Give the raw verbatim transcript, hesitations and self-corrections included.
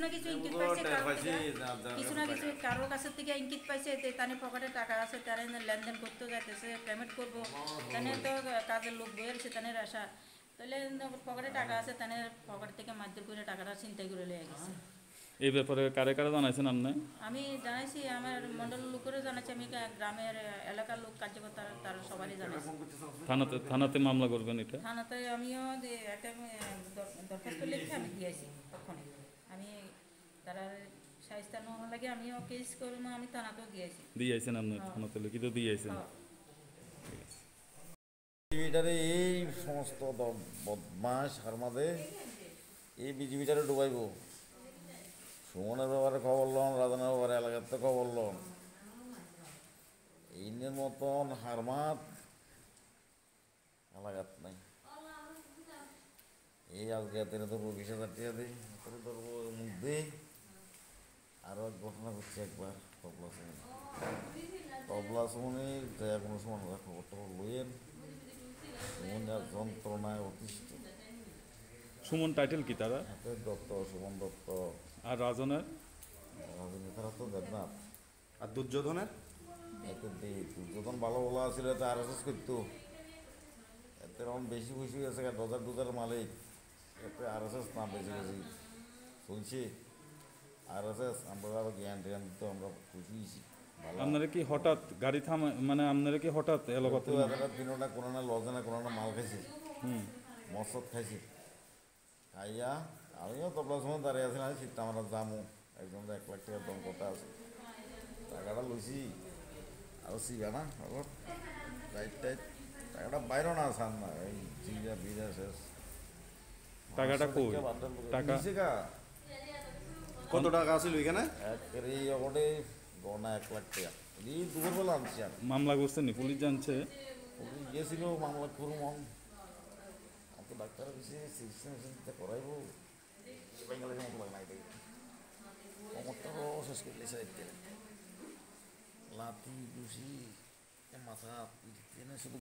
না কিছু ইঙ্গিত পাইছে কারোর থেকে, কিছু না কিছু কারোর কাছে থেকে ইঙ্গিত পাইছে তানে পকেটে টাকা আছে, তারা লেনদেন করতে যাইতেছে, পেমেন্ট করবো, তানে তো কাজের লোক বইয়েছে, তানের আশা তাহলে পকেটে টাকা আছে, তানের পকেট থেকে মারধর করে টাকাটা চিন্তাই করে লিয়ে গেছে। এই ব্যাপারে কারে কারে জানাইছেন আপনি? আমি জানাইছি, আমার মন্ডল লোকেরও জানাচ্ছি, আমি গ্রামের এলাকার লোক কার্যকর্তা তার সবারই জানাইছি। থানাতে থানাতে মামলা করবেন এটা? থানাতে আমিও একটা দরখাস্ত লিখে আমি দিয়েছি তখনই, আমি তারা সাহিস্তা নেওয়ার লাগে আমিও কেস করবো, আমি থানাতেও দিয়েছি। দিয়েছেন আপনি থানাতে লিখিত দিয়েছেন? বিজিবিটারে এই সমস্ত বদমাস হারমাদে এই বিজিবিটারে ডুবাইব। সুমনের ব্যাপারে খবর লন, রাজনের ব্যাপারে এলাকাতে খবর লন, এইনের মতন হারমাত এলাকাত নাই। এই আজকে তেনে ধরবো বিশ হাজার টাকা দিই, ধরবো মুখ দিই। আরও এক ঘটনা করছি একবার তবলা সুমনি, তবলা সুমনি যা কোনো সময় খবর টবর লইয়েন। সুমন যার যন্ত্রণায় অতিষ্ঠ। সুমন টাইটেল কি তারা? দত্ত, সুমন দত্ত। আর রাজনের? রাজনীতি তারা তো দেবনাথ। আর দুর্যোধনের? এতে দুর্যোধন ভালো ভালো আসলে তো আর এস এস করতো, এতে এরকম বেশি খুশি হয়েছে ডজার ডোজার মালিক, এতে আর এস এস না বেশি বেশি চলছে আর এস এস। আমরা আরো জ্ঞান ট্যান দিত, আমরা খুশি হয়েছি। আপনারা কি হঠাৎ গাড়ি থামা, মানে আপনারা কি হঠাৎ এলাকাতে তিনটা কোনো না লজে না কোনো না মাল খাইছি, হুম মসদ খাইছি, খাইয়া আমিও তবলার সময় দাঁড়িয়ে আছি, আমি চিন্তা আমরা যামো একজন এক লাখ টাকার দম কথা আছে, টাকাটা লইছি আরও সিগা না আবার টাইট টাইট টাকাটা বাইরও না আসান না, এই জিগা বিজা শেষ। টাকাটা কই? টাকা কত টাকা আছিল এখানে? এই অবটে গনা এক লাখ টাকা, এই দুপুরবেলা আনছি আর। মামলা করছেন নি? পুলিশ জানছে? পুলিশ গিয়েছিল মামলা করুম, তো ডাক্তার বেশি চিকিৎসা মিশিতে করাইব, বেঙ্গালের মতো লাগে না, এটাই কোমরটাও শেষ করে দিয়েছে। লাঠি ঘুষি মাথা শুধু